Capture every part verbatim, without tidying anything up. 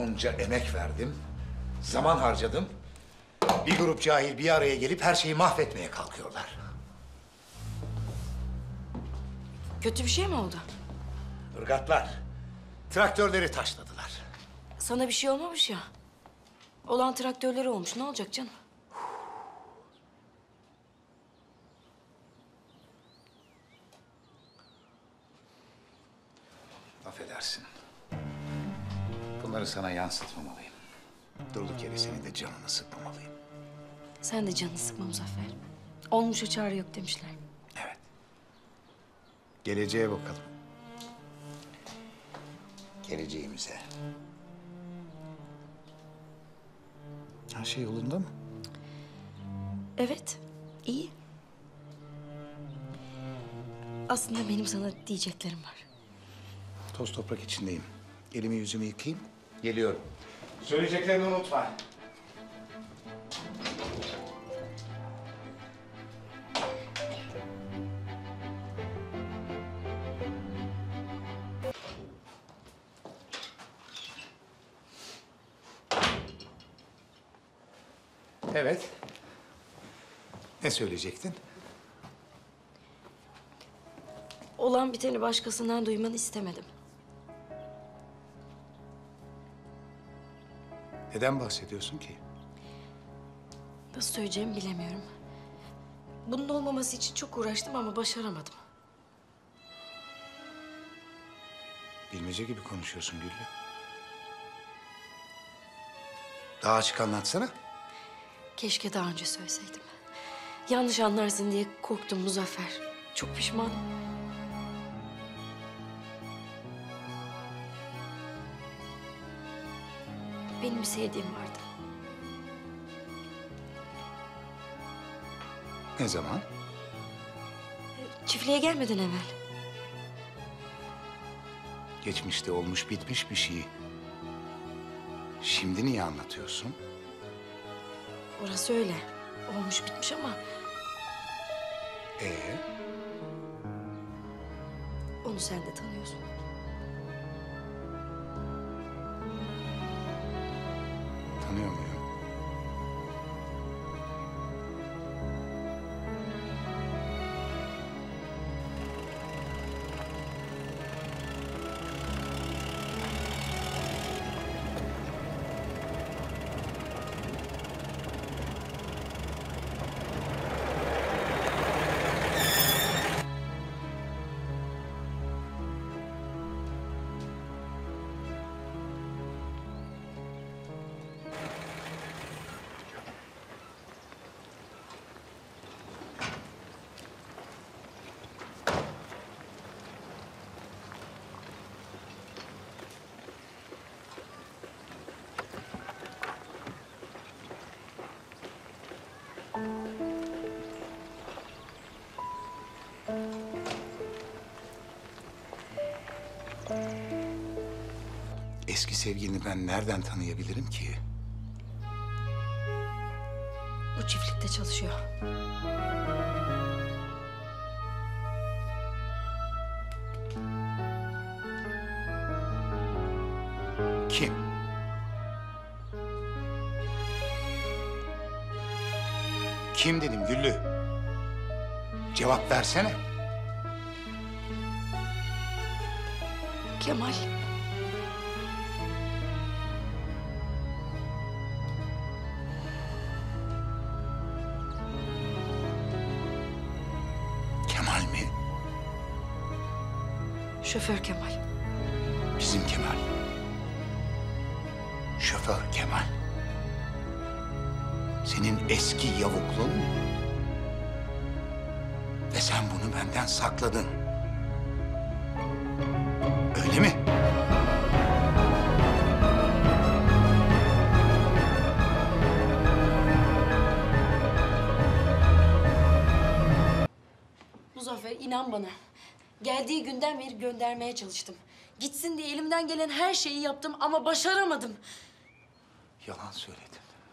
onca emek verdim, zaman harcadım. Bir grup cahil bir araya gelip her şeyi mahvetmeye kalkıyorlar. Kötü bir şey mi oldu? Irgatlar, traktörleri taşladılar. Sana bir şey olmamış ya. Olan traktörleri olmuş. Ne olacak canım? Affedersin. Bunları sana yansıtmamalıyım. Durduk yere senin de canını sıkmamalıyım. Sen de canını sıkma Muzaffer. Olmuşa çare yok demişler. Evet. Geleceğe bakalım. Geleceğimize. Her şey yolunda mı? Evet, iyi. Aslında benim sana diyeceklerim var. Toz toprak içindeyim. Elimi yüzümü yıkayayım. Geliyorum. Söyleyeceklerini unutma. Evet. Ne söyleyecektin? Olan biteni başkasından duymanı istemedim. Neden bahsediyorsun ki? Nasıl söyleyeceğimi bilemiyorum. Bunun olmaması için çok uğraştım ama başaramadım. Bilmece gibi konuşuyorsun Güllü. Daha açık anlatsana. Keşke daha önce söyleseydim. Yanlış anlarsın diye korktum Muzaffer. Çok pişmanım. Benim bir sevdiğim vardı. Ne zaman? Çiftliğe gelmeden evvel. Geçmişte olmuş bitmiş bir şeyi. Şimdi niye anlatıyorsun? Orası öyle. Olmuş bitmiş ama Ee, onu sen de tanıyorsun. tanıyor muyum? Eski sevgilini ben nereden tanıyabilirim ki? Bu çiftlikte çalışıyor. Kim? Kim dedim Güllü? Cevap versene. Kemal. Kemal mi? Şoför Kemal. Bizim Kemal. Şoför Kemal. Senin eski yavukluğun mu? Ve sen bunu benden sakladın. Öyle mi? Muzaffer inan bana. Geldiği günden beri göndermeye çalıştım. Gitsin diye elimden gelen her şeyi yaptım ama başaramadım. Yalan söyledin.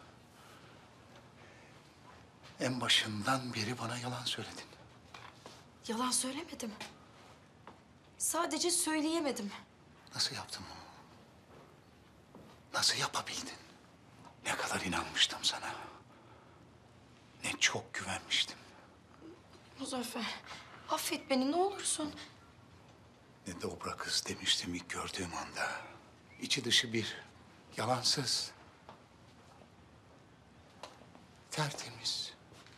En başından beri bana yalan söyledin. Yalan söylemedim. Sadece söyleyemedim. Nasıl yaptın bunu? Nasıl yapabildin? Ne kadar inanmıştım sana. Ne çok güvenmiştim. Muzaffer, affet beni ne olursun. Ne dobra kız demiştim ilk gördüğüm anda. İçi dışı bir, yalansız. Tertemiz.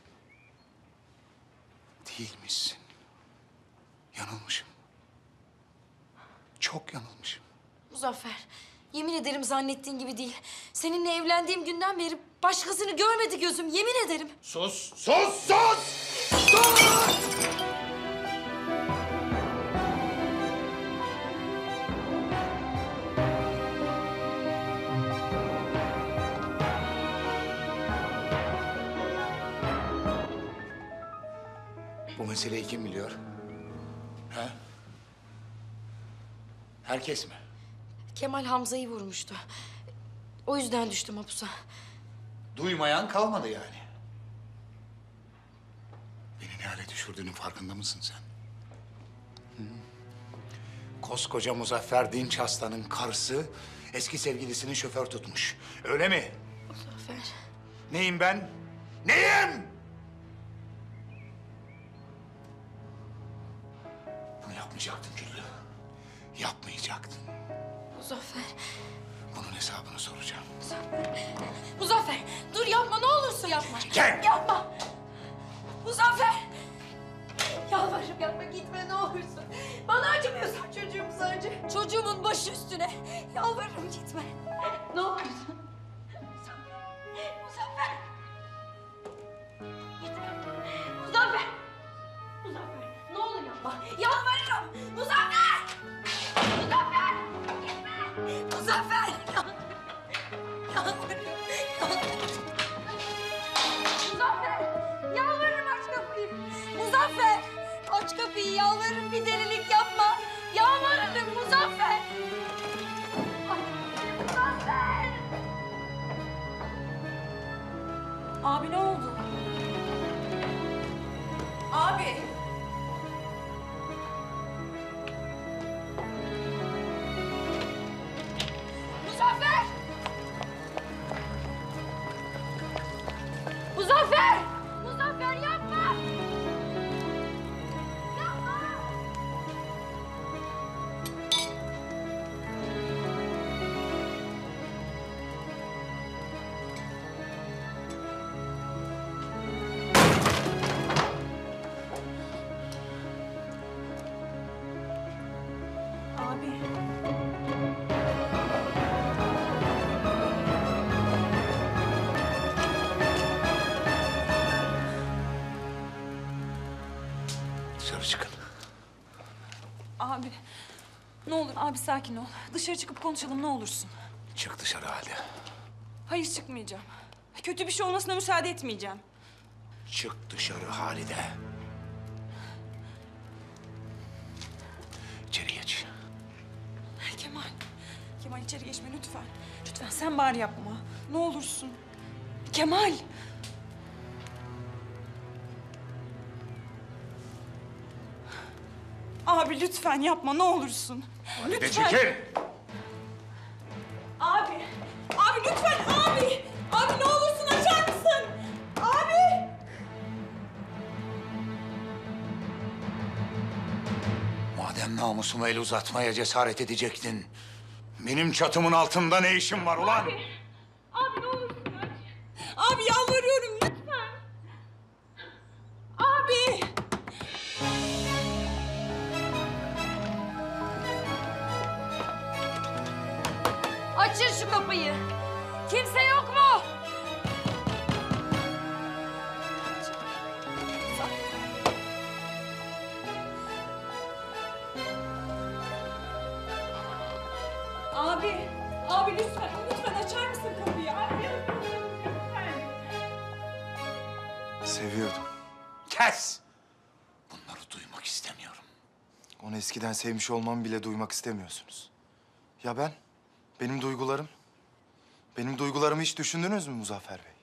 Değilmişsin. Yanılmışım. Çok yanılmışım. Muzaffer, yemin ederim zannettiğin gibi değil. Seninle evlendiğim günden beri başkasını görmedi gözüm, yemin ederim. Sus, sus, sus! Sus! Bu meseleyi kim biliyor? Ha? Herkes mi? Kemal Hamza'yı vurmuştu. O yüzden düştüm hapusa. Duymayan kalmadı yani. Beni ne hale düşürdüğünün farkında mısın sen? Hı? Koskoca Muzaffer Dinç Aslan'ın karısı eski sevgilisini şoför tutmuş. Öyle mi? Muzaffer, Neyim ben? Neyim? Bunu yapmayacaktın Güllü. Yapmayacaktın. Muzaffer, Bunun hesabını soracağım. Muzaffer. Muzaffer, dur yapma ne olursun yapma. Gel. Yapma. Muzaffer. Yalvarırım yapma gitme ne olursun. Bana acımıyorsan çocuğumuza acı. Çocuğumun başı üstüne. Yalvarırım gitme. Ne olursun. Muzaffer. Gitme. Muzaffer. Muzaffer. Ne olur yapma. Yalvarırım. Muzaffer. Muzaffer. Gitme. Muzaffer. Yalvarırım. Yalvarırım. Muzaffer. Yalvarırım aç kapıyı. Muzaffer. Aç kapıyı yalvarırım bir delilik yapma. Yalvarırım Muzaffer. Aç kapıyı Muzaffer. Abi ne oldu? Abi. Muzaffer! Muzaffer! Muzaffer yapma! Yapma! Abi. Dışarı çıkın. Abi, ne olur abi sakin ol. Dışarı çıkıp konuşalım ne olursun. Çık dışarı hadi. Hayır çıkmayacağım. Kötü bir şey olmasına müsaade etmeyeceğim. Çık dışarı Halide. İçeri geç. Kemal, Kemal içeri geçme lütfen. Lütfen sen bari yapma. Ne olursun. Kemal. Abi lütfen yapma ne olursun. Halide Lütfen. çekil. Abi, abi lütfen abi. Abi ne olursun açar mısın? Abi. Madem namusuma el uzatmaya cesaret edecektin, benim çatımın altında ne işin var ulan? Abi ne olursun aç. Abi yalvarıyorum lütfen. Abi. Açın şu kapıyı. Kimse yok mu? Abi, abi lütfen, lütfen açar mısın kapıyı? Abi lütfen. Seviyordum. Kes! Bunları duymak istemiyorum. Onu eskiden sevmiş olmamı bile duymak istemiyorsunuz. Ya ben? Benim duygularım? Benim duygularımı hiç düşündünüz mü Muzaffer Bey?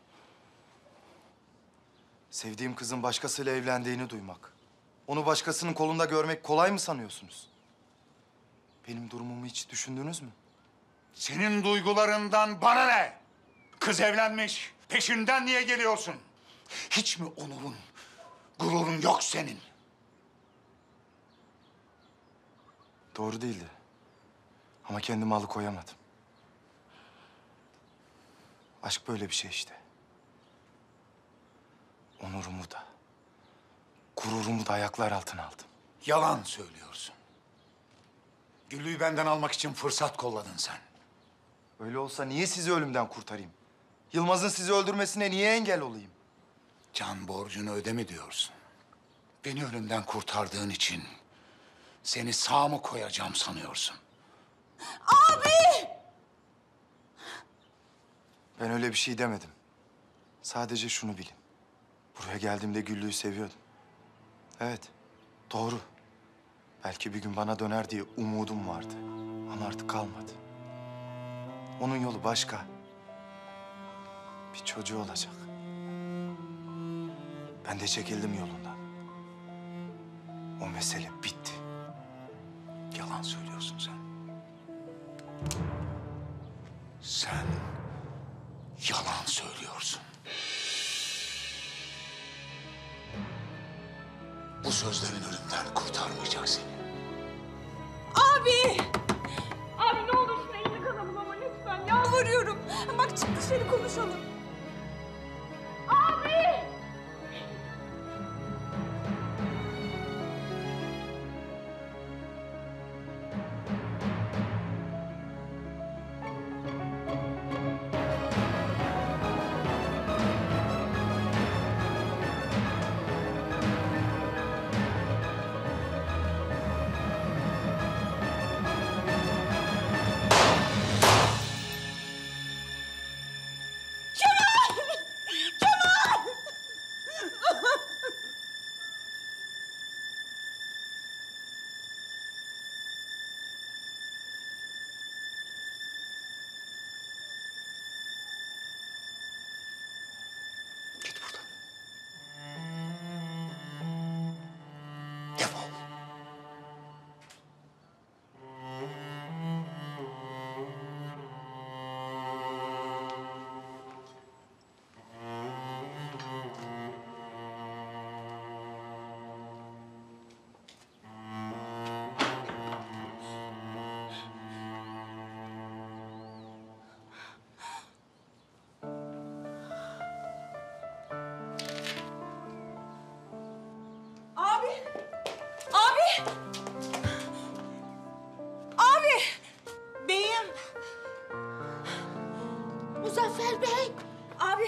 Sevdiğim kızın başkasıyla evlendiğini duymak. Onu başkasının kolunda görmek kolay mı sanıyorsunuz? Benim durumumu hiç düşündünüz mü? Senin duygularından bana ne? Kız evlenmiş. Peşinden niye geliyorsun? Hiç mi onurun, gururun yok senin? Doğru değildi. Ama kendimi alıkoyamadım. Aşk böyle bir şey işte. Onurumu da, gururumu da ayaklar altına aldım. Yalan söylüyorsun. Güllü'yü benden almak için fırsat kolladın sen. Öyle olsa niye sizi ölümden kurtarayım? Yılmaz'ın sizi öldürmesine niye engel olayım? Can borcunu öde mi diyorsun? Beni ölümden kurtardığın için seni sağ mı koyacağım sanıyorsun? Abi! Ben öyle bir şey demedim. Sadece şunu bilin. Buraya geldiğimde Güllü'yü seviyordum. Evet, doğru. Belki bir gün bana döner diye umudum vardı. Ama artık kalmadı. Onun yolu başka. Bir çocuğu olacak. Ben de çekildim yolundan. O mesele bitti. Yalan söylüyorsun sen. Sen yalan söylüyorsun. Bu sözlerin ölümden kurtarmayacak seni. Abi! Abi ne olursun elini kanalım ama lütfen yalvarıyorum. Bak çık dışarı konuşalım. Abi! Git buradan. Defol. Abi! Abi! Abi! Beyim! Muzaffer Bey! Abi!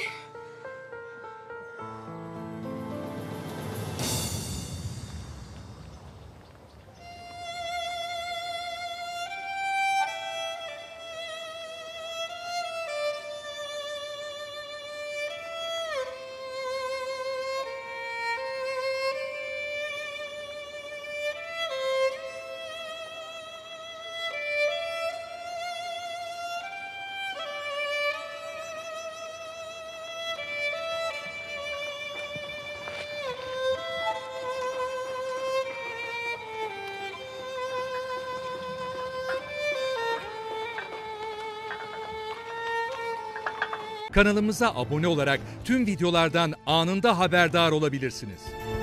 Kanalımıza abone olarak tüm videolardan anında haberdar olabilirsiniz.